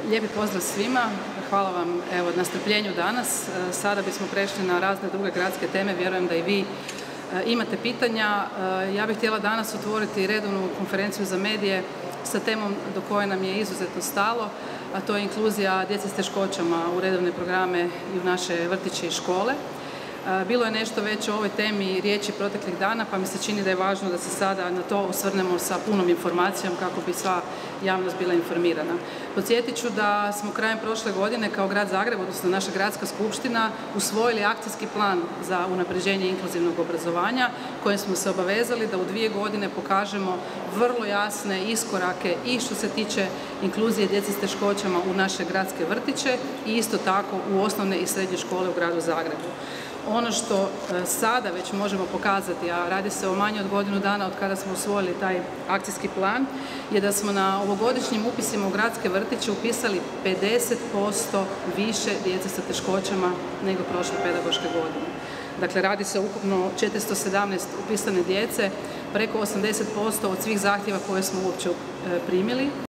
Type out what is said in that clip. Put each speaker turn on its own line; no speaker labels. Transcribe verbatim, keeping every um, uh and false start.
Lijepi pozdrav svima, hvala vam evo, na strpljenju danas. Sada bismo prešli na razne druge gradske teme, vjerujem da i vi imate pitanja. Ja bih htjela danas otvoriti redovnu konferenciju za medije sa temom do koje nam je izuzetno stalo, a to je inkluzija djece s teškoćama u redovne programe i u naše vrtiće i škole. Bilo je nešto već o ovoj temi riječi proteklih dana, pa mi se čini da je važno da se sada na to osvrnemo sa punom informacijom kako bi sva javnost bila informirana. Podsjetit ću da smo krajem prošle godine kao Grad Zagreb, odnosno naša gradska skupština, usvojili akcijski plan za unapređenje inkluzivnog obrazovanja kojim smo se obavezali da u dvije godine pokažemo vrlo jasne iskorake i što se tiče inkluzije djece s teškoćama u naše gradske vrtiće i isto tako u osnovne i srednje škole u Gradu Zagrebu. Ono što sada već možemo pokazati, a radi se o manje od godinu dana od kada smo usvojili taj akcijski plan, je da smo na ovogodišnjim upisima u gradske vrtiće upisali pedeset posto više djece sa teškoćama nego prošle pedagoške godine. Dakle, radi se ukupno četiristo sedamnaest upisane djece, preko osamdeset posto od svih zahtjeva koje smo uopće primili.